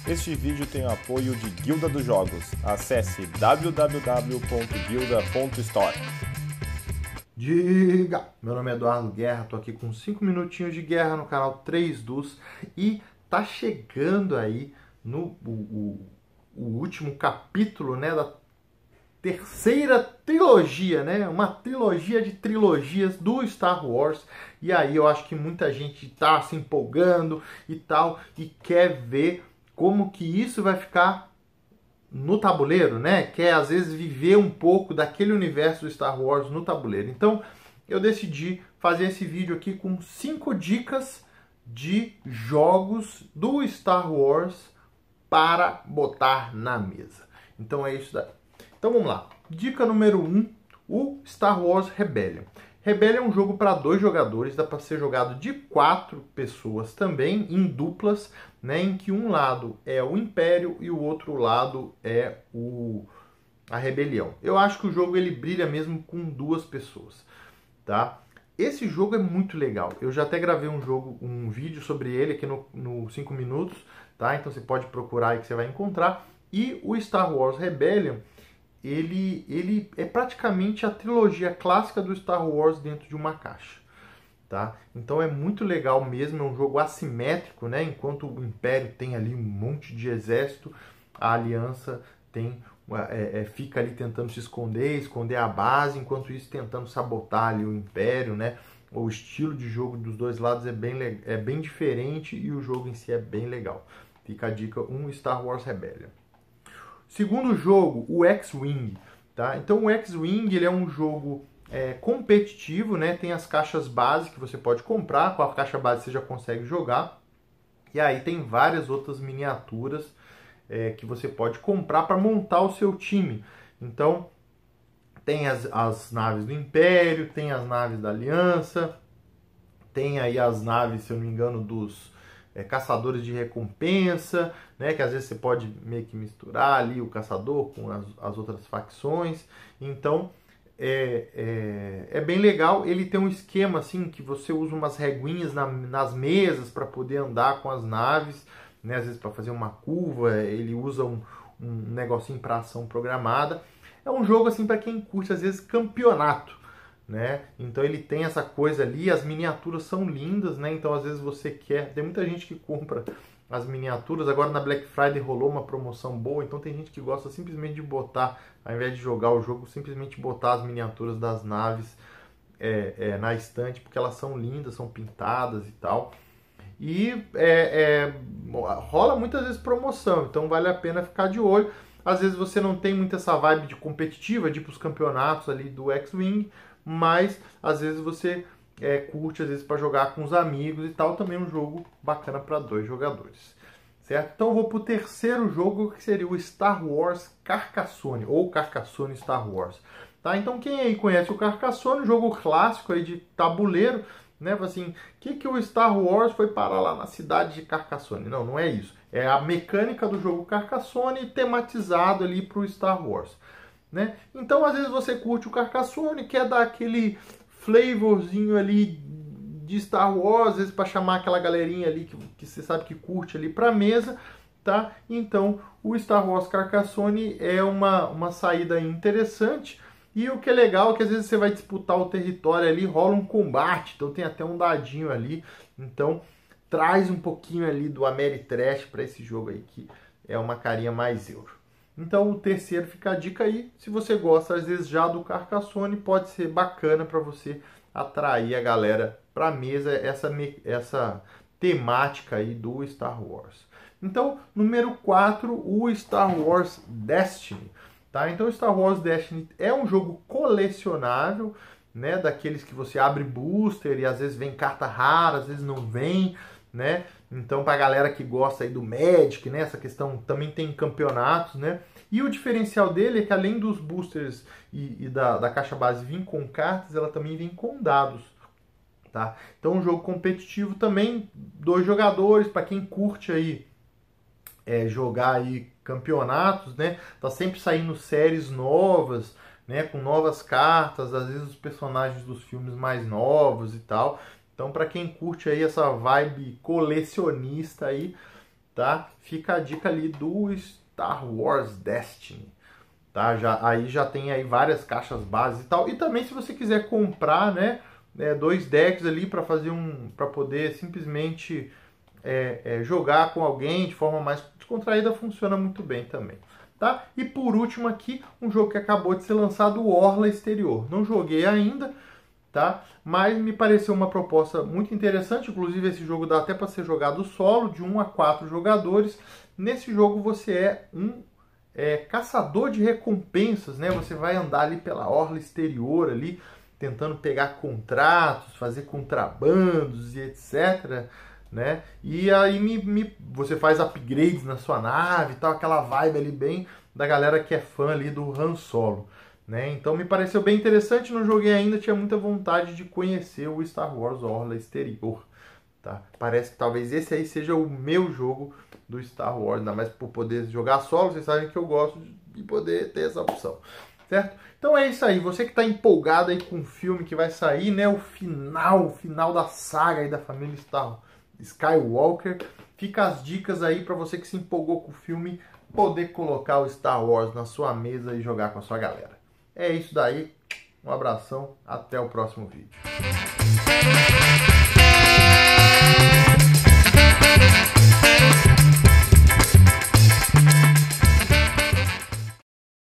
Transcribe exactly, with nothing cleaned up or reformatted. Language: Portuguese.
Este vídeo tem o apoio de Guilda dos Jogos. Acesse w w w ponto guilda ponto store. Diga! Meu nome é Eduardo Guerra, tô aqui com cinco minutinhos de guerra no canal três dos e tá chegando aí no o, o, o último capítulo, né, da terceira trilogia, né? Uma trilogia de trilogias do Star Wars. E aí eu acho que muita gente tá se empolgando e tal e quer ver como que isso vai ficar no tabuleiro, né? Quer às vezes viver um pouco daquele universo do Star Wars no tabuleiro. Então eu decidi fazer esse vídeo aqui com cinco dicas de jogos do Star Wars para botar na mesa. Então é isso daí. Então vamos lá. Dica número um, o Star Wars Rebellion. Rebellion é um jogo para dois jogadores, dá para ser jogado de quatro pessoas também, em duplas, né, em que um lado é o Império e o outro lado é o, a Rebelião. Eu acho que o jogo ele brilha mesmo com duas pessoas, tá? Esse jogo é muito legal. Eu já até gravei um jogo, um vídeo sobre ele aqui no, no cinco minutos, tá? Então você pode procurar aí que você vai encontrar. E o Star Wars Rebellion, Ele, ele é praticamente a trilogia clássica do Star Wars dentro de uma caixa, tá? Então é muito legal mesmo, é um jogo assimétrico, né? Enquanto o Império tem ali um monte de exército, a Aliança tem, é, é, fica ali tentando se esconder, esconder a base, enquanto isso tentando sabotar ali o Império, né? O estilo de jogo dos dois lados é bem, é bem diferente e o jogo em si é bem legal. Fica a dica, um Star Wars Rebellion. Segundo jogo, o X-Wing, tá? Então o X-Wing ele é um jogo é, competitivo, né? Tem as caixas base que você pode comprar, com a caixa base você já consegue jogar. E aí tem várias outras miniaturas é, que você pode comprar para montar o seu time. Então tem as, as naves do Império, tem as naves da Aliança, tem aí as naves, se eu não me engano, dos É, caçadores de recompensa, né, que às vezes você pode meio que misturar ali o caçador com as, as outras facções. Então é, é, é bem legal. Ele tem um esquema assim que você usa umas reguinhas na, nas mesas para poder andar com as naves, né, às vezes para fazer uma curva ele usa um, um negocinho para ação programada. É um jogo assim para quem curte às vezes campeonato, né? Então ele tem essa coisa ali, as miniaturas são lindas, né? Então às vezes você quer, tem muita gente que compra as miniaturas, agora na Black Friday rolou uma promoção boa, então tem gente que gosta simplesmente de botar, ao invés de jogar o jogo, simplesmente botar as miniaturas das naves é, é, na estante, porque elas são lindas, são pintadas e tal. E é, é, rola muitas vezes promoção, então vale a pena ficar de olho. Às vezes você não tem muito essa vibe de competitiva, de ir para os campeonatos ali do X-Wing, mas às vezes você é, curte às vezes para jogar com os amigos e tal, também é um jogo bacana para dois jogadores, certo? Então eu vou para o terceiro jogo, que seria o Star Wars Carcassonne, ou Carcassonne Star Wars, tá? Então quem aí conhece o Carcassonne, jogo clássico aí de tabuleiro, né? Assim, o que, que o Star Wars foi parar lá na cidade de Carcassonne? Não, não é isso. É a mecânica do jogo Carcassonne tematizado ali para o Star Wars, né? Então, às vezes você curte o Carcassonne, quer dar aquele flavorzinho ali de Star Wars, às vezes para chamar aquela galerinha ali que, que você sabe que curte ali para mesa, tá? Então, o Star Wars Carcassonne é uma, uma saída interessante. E o que é legal é que às vezes você vai disputar o território ali, rola um combate, então tem até um dadinho ali. Então, traz um pouquinho ali do Ameritrash para esse jogo aí, que é uma carinha mais euro. Então o terceiro fica a dica aí, se você gosta às vezes já do Carcassonne, pode ser bacana para você atrair a galera para a mesa, essa, essa temática aí do Star Wars. Então, número quatro, o Star Wars Destiny. Tá? Então, Star Wars Destiny é um jogo colecionável, né? Daqueles que você abre booster e às vezes vem carta rara, às vezes não vem, né? Então, para a galera que gosta aí do Magic, né? Essa questão também tem campeonatos, né? E o diferencial dele é que além dos boosters e, e da, da caixa base vir com cartas, ela também vem com dados, tá? Então, um jogo competitivo também, dois jogadores, para quem curte aí é, jogar aí campeonatos, né? Tá sempre saindo séries novas, né? Com novas cartas, às vezes os personagens dos filmes mais novos e tal. Então, para quem curte aí essa vibe colecionista aí, tá? Fica a dica ali do Star Wars Destiny, tá? Já, aí já tem aí várias caixas base e tal. E também se você quiser comprar, né, é, dois decks ali para fazer um, para poder simplesmente é, é, jogar com alguém de forma mais descontraída, funciona muito bem também. Tá? E por último aqui, um jogo que acabou de ser lançado, o Orla Exterior. Não joguei ainda, tá? Mas me pareceu uma proposta muito interessante. Inclusive esse jogo dá até para ser jogado solo, de um a quatro jogadores. Nesse jogo você é um é, caçador de recompensas, né? Você vai andar ali pela Orla Exterior, ali, tentando pegar contratos, fazer contrabandos e etcétera, né? E aí me, me, você faz upgrades na sua nave e tal, aquela vibe ali bem da galera que é fã ali do Han Solo, né? Então me pareceu bem interessante, não joguei ainda, tinha muita vontade de conhecer o Star Wars Orla Exterior, tá? Parece que talvez esse aí seja o meu jogo do Star Wars, ainda mais por poder jogar solo, vocês sabem que eu gosto de poder ter essa opção, certo? Então é isso aí, você que está empolgado aí com o filme que vai sair, né? O final, o final da saga aí da família Star Wars Skywalker, fica as dicas aí para você que se empolgou com o filme poder colocar o Star Wars na sua mesa e jogar com a sua galera. É isso daí, um abração, até o próximo vídeo.